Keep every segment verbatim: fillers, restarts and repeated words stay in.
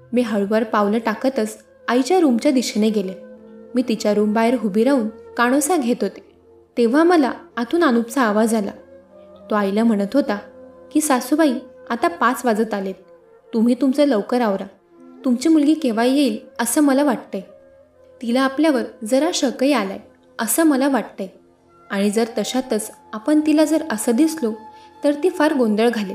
मी हळूवार पावलं टाकतच आईच्या रूमच्या दिशेने गेले. मी तिच्या रूम बाहेर उभी राहून कानोसा घेत होते. तेव्हा मला आतून अनुपचा आवाज आला. तो आईला म्हणत होता की सासूबाई, आता पाच वाजत आलेत, तुम्ही तुमचं लवकर आवरा. तुमची मुलगी केव्हा येईल असं मला वाटतंय. तिला आपल्यावर जरा शकही आलाय असं मला वाटतंय, आणि जर तशातच आपण तिला जर असं दिसलो तर ती फार गोंधळ घालेल.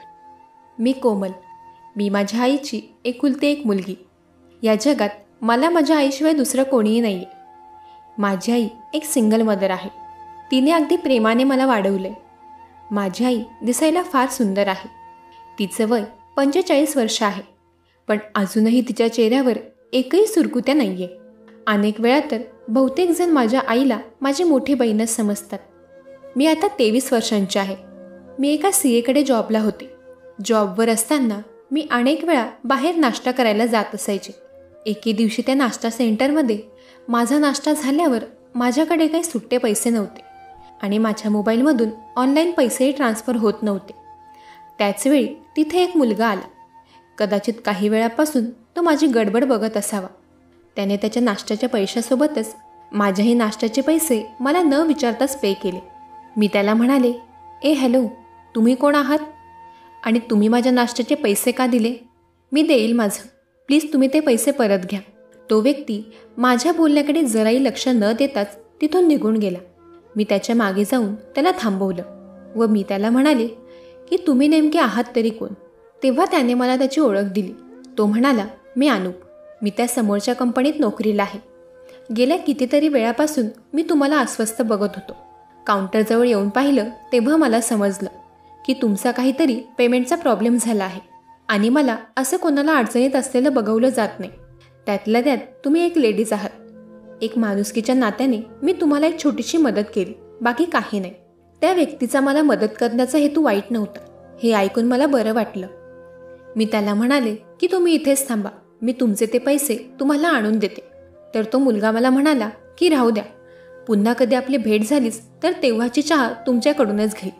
मी कोमल, मी माझ्या आईची एकुलती एक मुलगी. या जगात मला माझ्या आईशिवाय दुसरं कोणीही नाही आहे. माझी आई एक सिंगल मदर आहे. तिने अगदी प्रेमाने मला वाढवलंय. माझी आई दिसायला फार सुंदर आहे. तिचं वय पंचेचाळीस वर्ष आहे, पण अजूनही तिच्या चेहऱ्यावर एकही सुरकुत्या नाही आहे. अनेक वेळा तर बहुतेक जण माझ्या आईला माझी मोठी बहीणच समजतात. मी आता तेवीस वर्षांची आहे. मी एका सी एकडे जॉबला होते. जॉबवर असताना मी अनेक वेळा बाहेर नाश्ता करायला जात असायचे. एके दिवशी त्या नाश्ता सेंटरमध्ये माझा नाश्ता झाल्यावर माझ्याकडे काही सुट्टे पैसे नव्हते आणि माझ्या मोबाईलमधून ऑनलाईन पैसेही ट्रान्सफर होत नव्हते. त्याचवेळी तिथे एक मुलगा आला. कदाचित काही वेळापासून तो माझी गडबड बघत असावा. त्याने त्याच्या नाश्त्याच्या पैशासोबतच माझ्याही नाश्त्याचे पैसे मला न विचारताच पे केले. मी त्याला म्हणाले, ए हॅलो, तुम्ही कोण आहात आणि तुम्ही माझ्या नाश्त्याचे पैसे का दिले? मी देईल माझं, प्लीज तुम्ही ते पैसे परत घ्या. तो व्यक्ती माझ्या बोलण्याकडे जराही लक्ष न देताच तिथून निघून गेला. मी त्याच्या मागे जाऊन त्याला थांबवलं व मी त्याला म्हणाले की तुम्ही नेमके आहात तरी कोण? तेव्हा त्याने मला त्याची ओळख दिली. तो म्हणाला, मी अनुप, मी त्या समोरच्या कंपनीत नोकरीला आहे. गेल्या कितीतरी वेळापासून मी तुम्हाला अस्वस्थ बघत होतो. काउंटरजवळ येऊन पाहिलं तेव्हा मला समजलं की तुमचा काहीतरी पेमेंटचा प्रॉब्लेम झाला आहे आणि मला असं कोणाला अडचणीत असलेलं बघवलं जात नाही. त्यातल्या त्यात तुम्ही एक लेडीज आहात. एक माणुसकीच्या नात्याने मी तुम्हाला एक छोटीशी मदत केली, बाकी काही नाही. त्या व्यक्तीचा मला मदत करण्याचा हेतू वाईट नव्हता. हे ऐकून मला बरं वाटलं. मी त्याला म्हणाले की तुम्ही इथेच थांबा, मी तुमचे ते पैसे तुम्हाला आणून देते. तर तो मुलगा मला म्हणाला की राहू द्या, पुन्हा कधी आपली भेट झालीच तर तेव्हाची चहा तुमच्याकडूनच घेईल.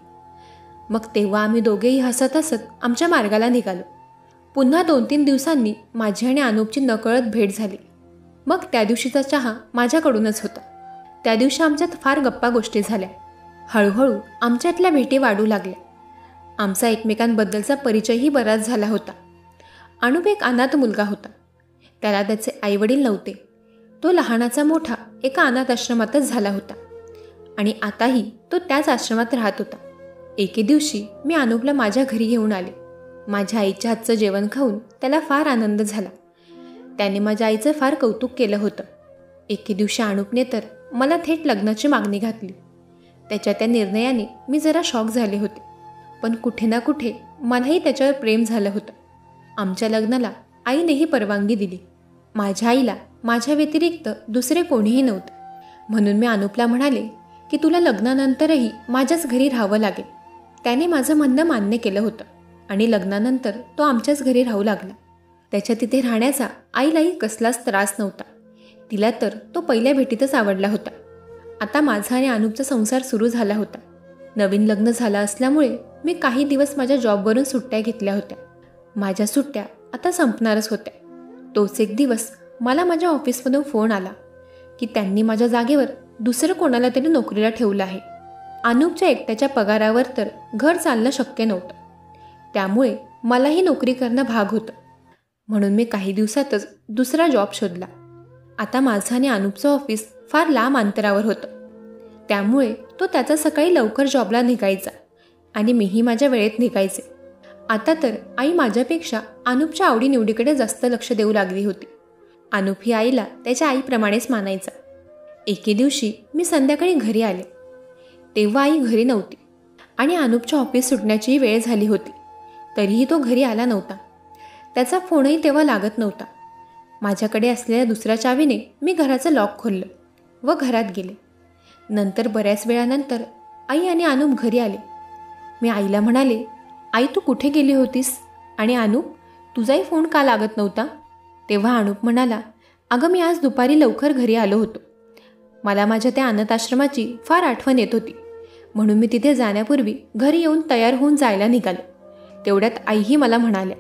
मग तेव्हा आम्ही दोघेही हसत हसत आमच्या मार्गाला निघालो. पुन्हा दोन तीन दिवसांनी माझी आणि अनुपची नकळत भेट झाली. मग त्या दिवशीचा चहा माझ्याकडूनच होता. त्या दिवशी आमच्यात फार गप्पा गोष्टी झाल्या. हळूहळू आमच्यातल्या भेटी वाढू लागल्या. आमचा एकमेकांबद्दलचा परिचयही बराच झाला होता. अनुप एक अनाथ मुलगा होता. त्याला त्याचे आईवडील नव्हते. तो लहानाचा मोठा एका अनाथ आश्रमातच झाला होता आणि आताही तो त्याच आश्रमात राहत होता. एके दिवशी मी अनुपला माझ्या घरी घेऊन आले. माझ्या आईच्या हातचं जेवण खाऊन त्याला फार आनंद झाला. त्याने माझ्या आईचं फार कौतुक केलं होतं. एके दिवशी अनुपने तर मला थेट लग्नाची मागणी घातली. त्याच्या त्या निर्णयाने मी जरा शॉक झाले होते, पण कुठे ना कुठे मलाही त्याच्यावर प्रेम झालं होतं. आमच्या लग्नाला आईनेही परवानगी दिली. माझ्या आईला माझ्या व्यतिरिक्त दुसरे कोणीही नव्हते. म्हणून मी अनुपला म्हणाले की तुला लग्नानंतरही माझ्याच घरी राहावं लागेल. त्याने माझं म्हणणं मान्य केलं होतं आणि लग्नानंतर तो आमच्याच घरी राहू लागला. त्याच्या तिथे राहण्याचा आईलाही कसलाच त्रास नव्हता. तिला तर तो पहिल्या भेटीतच आवडला होता. आता माझा आणि अनुपचा संसार सुरू झाला होता. नवीन लग्न झालं असल्यामुळे मी काही दिवस माझ्या जॉबवरून सुट्ट्या घेतल्या होत्या. माझ्या सुट्ट्या आता संपणारच होत्या. तोच एक दिवस मला माझ्या ऑफिसमधून फोन आला की त्यांनी माझ्या जागेवर दुसरं कोणाला तरी नोकरीला ठेवलं आहे. अनुपच्या एकट्याच्या पगारावर तर घर चालणं शक्य नव्हतं. त्यामुळे मलाही नोकरी करणं भाग होतं. म्हणून मी काही दिवसातच दुसरा जॉब शोधला. आता माझं आणि अनुपचं ऑफिस फार लांब अंतरावर होतं. त्यामुळे तो त्याचा सकाळी लवकर जॉबला निघायचा आणि मीही माझ्या वेळेत निघायचे. आता तर आई माझ्यापेक्षा अनुपच्या आवडीनिवडीकडे जास्त लक्ष देऊ लागली होती. अनुप ही आईला त्याच्या आईप्रमाणेच मानायचा. एके दिवशी मी संध्याकाळी घरी आले. तेव्हा आई घरी नव्हती आणि अनुपच्या ऑफिस सुटण्याचीही वेळ झाली होती. तरीही तो घरी आला नव्हता. त्याचा फोनही तेव्हा लागत नव्हता. माझ्याकडे असलेल्या दुसऱ्या चावीने मी घराचं लॉक खोललं व घरात गेले. नंतर बऱ्याच वेळानंतर आई आणि अनुप घरी आले. मी आईला म्हणाले, आई तू कुठे गेली होतीस आणि अनुप तुझाही फोन का लागत नव्हता? तेव्हा अनुप म्हणाला, अगं मी आज दुपारी लवकर घरी आलो होतो. मला माझ्या त्या अनाथ आश्रमाची फार आठवण येत होती, म्हणून मी तिथे जाण्यापूर्वी घरी येऊन तयार होऊन जायला निघालो. तेवढ्यात आईही मला म्हणाल्या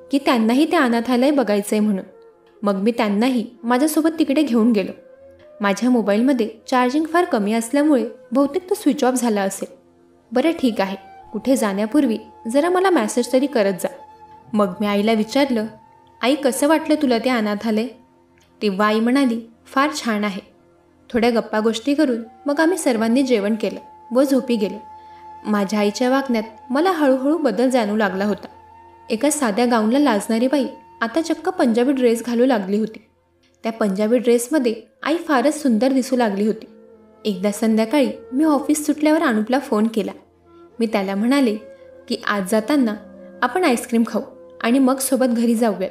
की त्यांनाही ते अनाथालय बघायचं आहे म्हणून. मग मी त्यांनाही माझ्यासोबत तिकडे घेऊन गेलो. माझ्या मोबाईलमध्ये चार्जिंग फार कमी असल्यामुळे बहुतेक तो स्विच ऑफ झाला असेल. बरं ठीक आहे, कुठे जाण्यापूर्वी जरा मला मेसेज तरी करत जा. मग मी आईला विचारलं, आई कसं वाटलं तुला ते अनाथालय? तेव्हा आई म्हणाली, फार छान आहे. थोड्या गप्पा गोष्टी करून मग आम्ही सर्वांनी जेवण केलं व झोपी गेलो. माझ्या आईच्या वागण्यात मला हळूहळू बदल जाणवू लागला होता. एका साध्या गाऊनला लाजणारी बाई आता चक्क पंजाबी ड्रेस घालू लागली होती. त्या पंजाबी ड्रेसमध्ये आई फारच सुंदर दिसू लागली होती. एकदा संध्याकाळी मी ऑफिस सुटल्यावर अनुपला फोन केला. मी त्याला म्हणाले की आज जाताना आपण आईस्क्रीम खाऊ आणि मग सोबत घरी जाऊयात.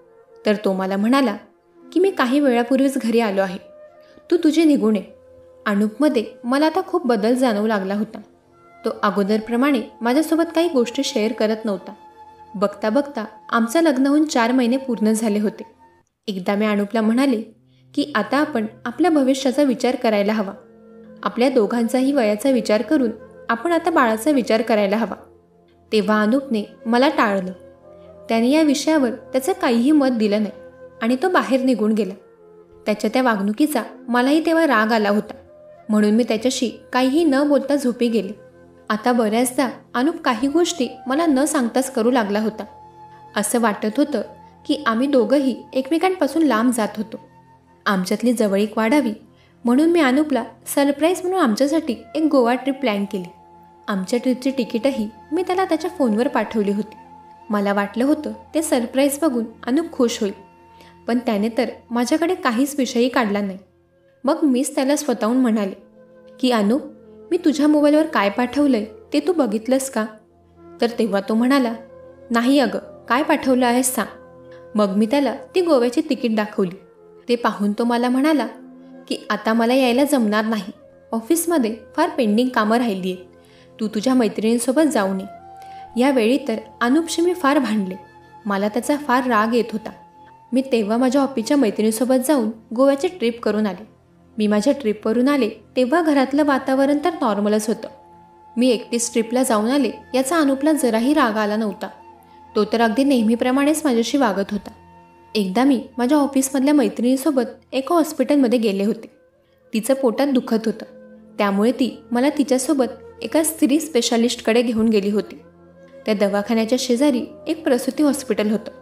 तर तो मला म्हणाला की मी काही वेळापूर्वीच घरी आलो आहे, तू तुझे निघून ये. अनुपमध्ये मला आता खूप बदल जाणवू लागला होता. तो अगोदरप्रमाणे माझ्यासोबत काही गोष्टी शेअर करत नव्हता. बघता बघता आमचं लग्न होऊन चार महिने पूर्ण झाले होते. एकदा मी अनुपला म्हणाले की आता आपण आपल्या भविष्याचा विचार करायला हवा. आपल्या दोघांचाही वयाचा विचार करून आपण आता बाळाचा विचार करायला हवा. तेव्हा अनुपने मला टाळलं. त्याने या विषयावर त्याचं काहीही मत दिलं नाही आणि तो बाहेर निघून गेला. त्याच्या त्या वागणुकीचा मलाही तेव्हा राग आला होता, म्हणून मी त्याच्याशी काहीही न बोलता झोपी गेले. आता बऱ्याचदा अनुप काही गोष्टी मला न सांगताच करू लागला होता. असं वाटत होतं की आम्ही दोघंही एकमेकांपासून लांब जात होतो. आमच्यातली जवळीक वाढावी म्हणून मी अनुपला सरप्राईज म्हणून आमच्यासाठी एक गोवा ट्रिप प्लॅन केली. आमच्या ट्रिपची तिकीटही मी त्याला त्याच्या फोनवर पाठवली होती. मला वाटलं होतं ते सरप्राईज बघून अनुप खुश होईल, पण त्याने तर माझ्याकडे काहीच विषयही काढला नाही. मग मीच त्याला स्वतःहून म्हणाले की अनुप, मी तुझ्या मोबाईलवर काय पाठवलंय ते तू बघितलंस का? तर तेव्हा तो म्हणाला, नाही अगं, काय पाठवलं आहेस सांग. मग मी त्याला ती गोव्याची तिकीट दाखवली. ते पाहून तो मला म्हणाला की आता मला यायला जमणार नाही, ऑफिसमध्ये फार पेंडिंग कामं राहिली आहेत, तू तुझ्या मैत्रिणींसोबत जाऊन ये. यावेळी तर अनुपशी मी फार भांडले. मला त्याचा फार राग येत होता. मी तेव्हा माझ्या ऑफिसच्या मैत्रिणीसोबत जाऊन गोव्याची ट्रिप करून आले. मी माझ्या ट्रिपवरून आले तेव्हा घरातलं वातावरण तर नॉर्मलच होतं. मी एकटीच ट्रिपला जाऊन आले याचा अनुपला जराही राग आला नव्हता. तो तर अगदी नेहमीप्रमाणेच माझ्याशी वागत होता. एकदा मी माझ्या ऑफिसमधल्या मैत्रिणीसोबत एका हॉस्पिटलमध्ये गेले होते. तिचं पोटात दुखत होतं, त्यामुळे ती मला तिच्यासोबत एका स्त्री स्पेशालिस्टकडे घेऊन गेली होती. त्या दवाखान्याच्या शेजारी एक प्रसूती हॉस्पिटल होतं.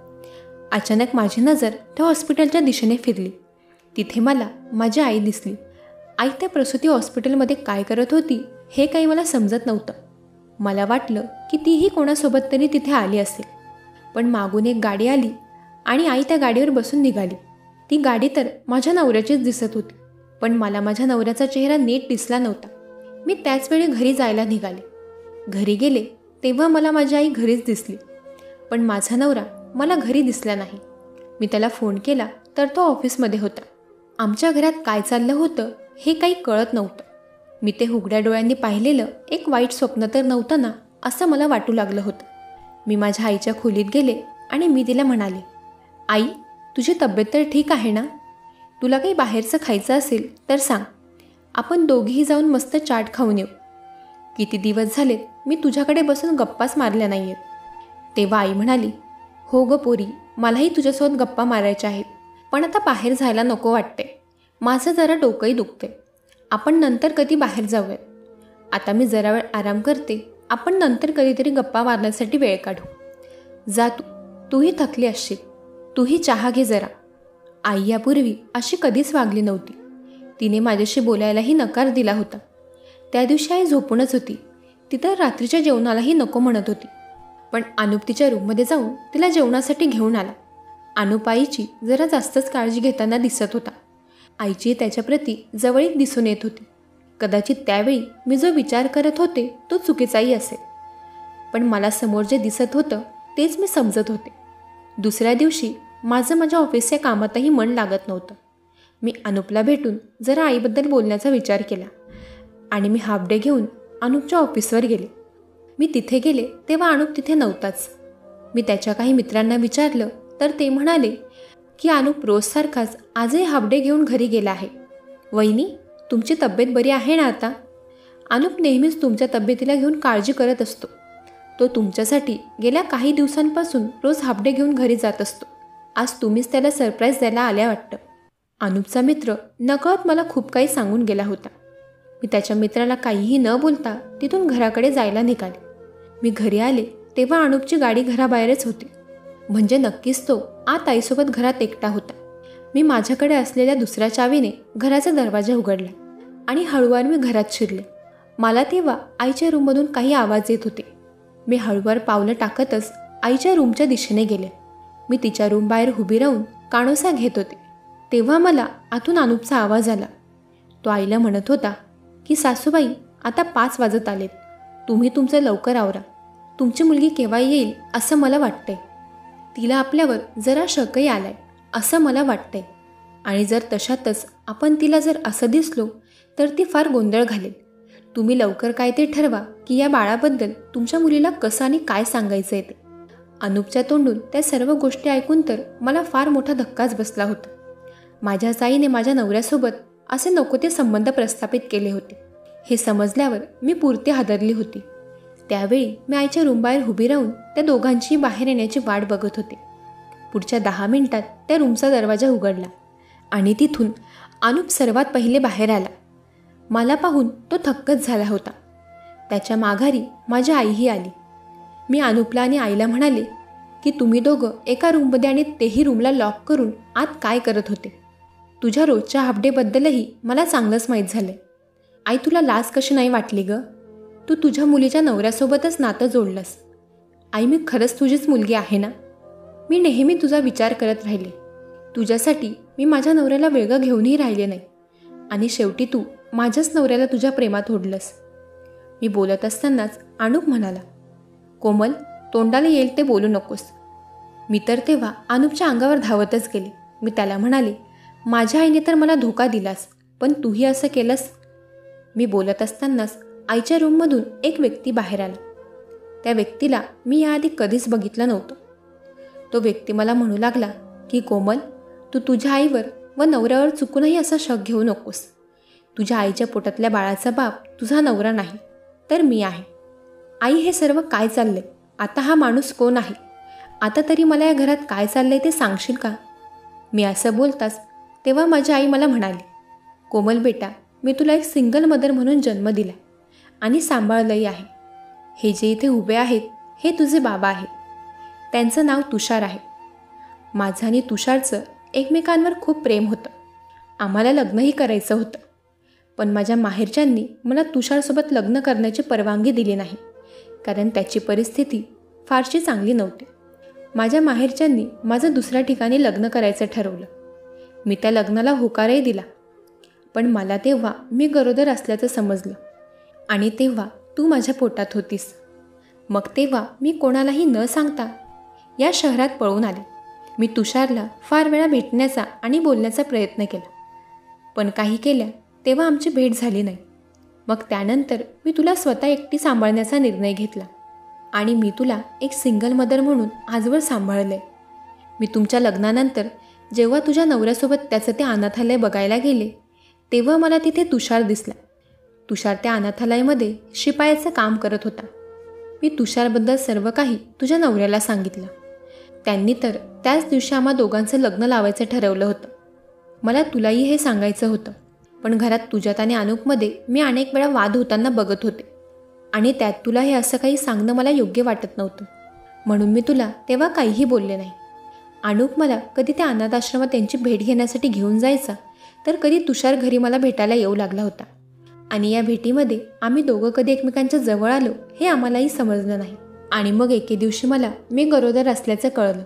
अचानक माझी नजर त्या हॉस्पिटलच्या दिशेने फिरली. तिथे मला माझी आई दिसली. आई त्या प्रसूती हॉस्पिटलमध्ये काय करत होती हे काही मला समजत नव्हतं. मला वाटलं की तीही कोणासोबत तरी तिथे आली असेल. पण मागून एक गाडी आली आणि आई त्या गाडीवर बसून निघाली. ती गाडी तर माझ्या नवऱ्याचीच दिसत होती, पण मला माझ्या नवऱ्याचा चेहरा नीट दिसला नव्हता. मी त्याचवेळी घरी जायला निघाले. घरी गेले तेव्हा मला माझी आई घरीच दिसली, पण माझा नवरा मला घरी दिसला नाही. मी त्याला फोन केला तर तो ऑफिसमध्ये होता. आमच्या घरात काय चाललं होतं हे काही कळत नव्हतं. मी ते उघड्या डोळ्यांनी पाहिलेलं एक वाईट स्वप्न तर नव्हतं ना, असं मला वाटू लागलं होतं. मी माझ्या आईच्या खोलीत गेले आणि मी तिला म्हणाले, आई, तुझी तब्येत तर ठीक आहे ना? तुला काही बाहेरचं खायचं असेल तर सांग, आपण दोघीही जाऊन मस्त चाट खाऊन येऊ. किती दिवस झालेत मी तुझ्याकडे बसून गप्पाच मारल्या नाही आहेत. तेव्हा आई म्हणाली, हो गं पोरी, मलाही तुझ्यासोबत गप्पा मारायच्या आहेत, पण आता बाहेर जायला नको वाटते. माझं जरा डोकंही दुखते. आपण नंतर कधी बाहेर जाऊयात. आता मी जरा वेळ आराम करते. आपण नंतर कधीतरी गप्पा मारण्यासाठी वेळ काढू. जा तू, तूही थकली असशील. तूही चहा घे जरा. आई यापूर्वी अशी कधीच वागली नव्हती. तिने माझ्याशी बोलायलाही नकार दिला होता. त्या दिवशी आई झोपूनच होती. ती तर रात्रीच्या जेवणालाही नको म्हणत होती. पण अनुप तिच्या रूममध्ये जाऊन तिला जेवणासाठी घेऊन आला. अनुप आईची जरा जास्तच काळजी घेताना दिसत होता. आईची त्याच्याप्रती जवळीक दिसून येत होती. कदाचित त्यावेळी मी जो विचार करत होते तो चुकीचाही असेल, पण मला समोर जे दिसत होतं तेच मी समजत होते. दुसऱ्या दिवशी माझं माझ्या ऑफिसच्या कामातही मन लागत नव्हतं. मी अनुपला भेटून जरा आईबद्दल बोलण्याचा विचार केला आणि मी हाफ डे घेऊन अनुपच्या ऑफिसवर गेले. मी तिथे गेले तेव्हा अनुप तिथे नव्हताच. मी त्याच्या काही मित्रांना विचारलं तर ते म्हणाले की अनुप रोजसारखाच आजही हाफ डे घेऊन घरी गेला आहे. वहिनी, तुमची तब्येत बरी आहे ना आता? अनुप नेहमीच तुमच्या तब्येतीला घेऊन काळजी करत असतो. तो तुमच्यासाठी गेल्या काही दिवसांपासून रोज हाफ डे घेऊन घरी जात असतो. आज तुम्हीच त्याला सरप्राईज द्यायला आल्या वाटतं. अनुपचा मित्र नकळत मला खूप काही सांगून गेला होता. मी त्याच्या मित्राला काहीही न बोलता तिथून घराकडे जायला निघाले. मी घरी आले तेव्हा अनुपची गाडी घराबाहेरच होती. म्हणजे नक्कीच तो आत आईसोबत घरात एकटा होता. मी माझ्याकडे असलेल्या दुसऱ्या चावीने घराचा दरवाजा उघडला आणि हळूवार मी घरात शिरले. मला तेव्हा आईच्या रूममधून काही आवाज येत होते. मी हळूवार पावलं टाकतच आईच्या रूमच्या दिशेने गेले. मी तिच्या रूम बाहेर उभी राहून कानोसा घेत होते. तेव्हा मला आतून अनुपचा आवाज आला. तो आईला म्हणत होता की सासूबाई, आता पाच वाजत आलेत, तुम्ही तुमचं लवकर आवरा. तुमची मुलगी केव्हा येईल असं मला वाटतंय. तिला आपल्यावर जरा शकही आलाय असं मला वाटतंय. आणि जर तशातच आपण तिला जर असं दिसलो तर ती फार गोंधळ घालेल. तुम्ही लवकर काय ते ठरवा की या बाळाबद्दल तुमच्या मुलीला कसं आणि काय सांगायचं आहे ते. अनुपच्या तोंडून त्या सर्व गोष्टी ऐकून तर मला फार मोठा धक्काच बसला होता. माझ्या आईने माझ्या नवऱ्यासोबत असे नको ते संबंध प्रस्थापित केले होते हे समजल्यावर मी पुरती हादरली होती. त्यावेळी मी आईच्या रूमबाहेर उभी राहून त्या दोघांची बाहेर येण्याची वाट बघत होते. पुढच्या दहा मिनिटात त्या रूमचा दरवाजा उघडला आणि तिथून अनुप सर्वात पहिले बाहेर आला. मला पाहून तो थक्कच झाला होता. त्याच्या माघारी माझी आईही आली. मी अनुपला आणि आईला म्हणाले की तुम्ही दोघं एका रूममध्ये आणि तेही रूमला लॉक करून आत काय करत होते. तुझ्या रोजच्या हाफडेबद्दलही मला चांगलंच माहीत झालं. आई, तुला लाज कशी नाही वाटली गं? तू तुझ्या मुलीच्या नवऱ्यासोबतच नातं जोडलंस. आई, मी खरंच तुझीच मुलगी आहे ना? मी नेहमी तुझा विचार करत राहिले. तुझ्यासाठी मी माझ्या नवऱ्याला वेगळं घेऊनही राहिले नाही आणि शेवटी तू माझ्याच नवऱ्याला तुझ्या प्रेमात ओढलंस. मी बोलत असतानाच अनुप म्हणाला, कोमल, तोंडाला येईल ते बोलू नकोस. मी तर तेव्हा अनुपच्या अंगावर धावतच गेले. मी त्याला म्हणाले, माझ्या आईने तर मला धोका दिलास, पण तूही असं केलंस. मी बोलत असतानाच आईच्या रूममधून एक व्यक्ती बाहेर आला. त्या व्यक्तीला मी याआधी कधीच बघितलं नव्हतं. तो व्यक्ती मला म्हणू लागला की कोमल, तू तुझ्या आईवर व नवऱ्यावर चुकूनही असा शक घेऊ नकोस. तुझ्या आईच्या पोटातल्या बाळाचा बाप तुझा नवरा नाही तर मी आहे. आई, हे सर्व काय चाललंय? आता हा माणूस कोण आहे? आता तरी मला या घरात काय चाललंय ते सांगशील का? मी असं बोलताच तेव्हा माझी आई मला म्हणाली, कोमल बेटा, मी तुला एक सिंगल मदर म्हणून जन्म दिला आणि सांभाळलंही आहे. हे जे इथे उभे आहेत हे तुझे बाबा आहेत. त्यांचं नाव तुषार आहे. माझं आणि तुषारचं एकमेकांवर खूप प्रेम होतं. आम्हाला लग्नही करायचं होतं, पण माझ्या माहेरच्यांनी मला तुषारसोबत लग्न करण्याची परवानगी दिली नाही, कारण त्याची परिस्थिती फारशी चांगली नव्हती. माझ्या माहेरच्यांनी माझं दुसऱ्या ठिकाणी लग्न करायचं ठरवलं. मी त्या लग्नाला होकारही दिला, पण मला तेव्हा मी गरोदर असल्याचं समजलं आणि तेव्हा तू माझ्या पोटात होतीस. मग तेव्हा मी कोणालाही न सांगता या शहरात पळून आले. मी तुषारला फार वेळा भेटण्याचा आणि बोलण्याचा प्रयत्न केला, पण काही केल्या तेव्हा आमची भेट झाली नाही. मग त्यानंतर मी तुला स्वतः एकटी सांभाळण्याचा निर्णय घेतला आणि मी तुला एक सिंगल मदर म्हणून आजवर सांभाळलं आहे. मी तुमच्या लग्नानंतर जेव्हा तुझ्या नवऱ्यासोबत त्याचं ते अनाथालय बघायला गेले तेव्हा मला तिथे तुषार दिसला. तुषार त्या अनाथालयामध्ये शिपायाचं काम करत होता. मी तुषारबद्दल सर्व काही तुझ्या नवऱ्याला सांगितलं. त्यांनी तर त्याच दिवशी आम्हा दोघांचं लग्न लावायचं ठरवलं होतं. मला तुलाही हे सांगायचं होतं, पण घरात तुझ्यात आणि अनुपमध्ये मी अनेक वेळा वाद होताना बघत होते आणि त्यात तुला हे असं काही सांगणं मला योग्य वाटत नव्हतं, म्हणून मी तुला तेव्हा काहीही बोलले नाही. अनुप मला कधी त्या अनाथ आश्रमात त्यांची भेट घेण्यासाठी घेऊन जायचा, तर कधी तुषार घरी मला भेटायला येऊ लागला होता आणि या भेटीमध्ये आम्ही दोघं कधी एकमेकांच्या जवळ आलो हे आम्हालाही समजलं नाही. आणि मग एके दिवशी मला मी गरोदर असल्याचं कळलं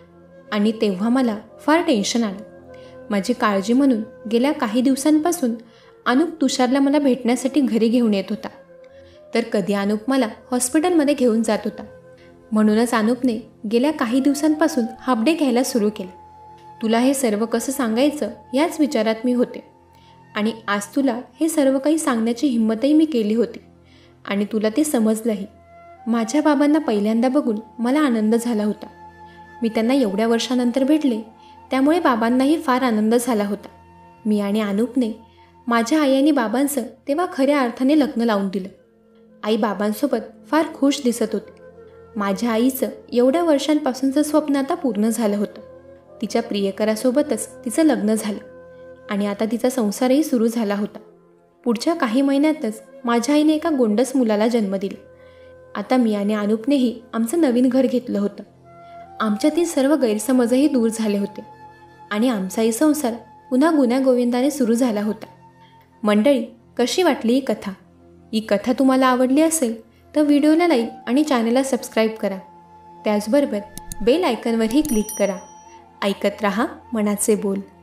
आणि तेव्हा मला फार टेन्शन आलं. माझी काळजी म्हणून गेल्या काही दिवसांपासून अनुप तुषारला मला भेटण्यासाठी घरी घेऊन येत होता, तर कधी अनुप मला हॉस्पिटलमध्ये घेऊन जात होता. म्हणूनच अनुपने गेल्या काही दिवसांपासून हाफ डे घ्यायला सुरू केलं. तुला हे सर्व कसं सांगायचं याच विचारात मी होते आणि आज तुला हे सर्व काही सांगण्याची हिंमतही मी केली होती आणि तुला ते समजलंही. माझ्या बाबांना पहिल्यांदा बघून मला आनंद झाला होता. मी त्यांना एवढ्या वर्षानंतर भेटले, त्यामुळे बाबांनाही फार आनंद झाला होता. मी आणि अनुपने माझ्या आई आणि बाबांचं तेव्हा खऱ्या अर्थाने लग्न लावून दिलं. आई बाबांसोबत फार खुश दिसत होती. माझ्या आईचं एवढ्या वर्षांपासूनचं स्वप्न आता पूर्ण झालं होतं. तिच्या प्रियकरासोबतच तिचं लग्न झालं आणि आता तिचा संसारही सुरू झाला होता. पुढच्या काही महिन्यातच माझ्या आईने एका गोंडस मुलाला जन्म दिला. आता मी आणि अनुपनेही आमचं नवीन घर घेतलं होतं. आमच्यातील सर्व गैरसमजही दूर झाले होते आणि आमचाही संसार पुन्हा गुण्यागोविंदाने सुरू झाला होता. मंडळी, कशी वाटली ही कथा? ही कथा तुम्हाला आवडली असेल तर व्हिडिओला लाईक आणि चॅनलला सबस्क्राईब करा. त्याचबरोबर बेल आयकॉनवरही क्लिक करा. ऐकत रहा मनाचे बोल.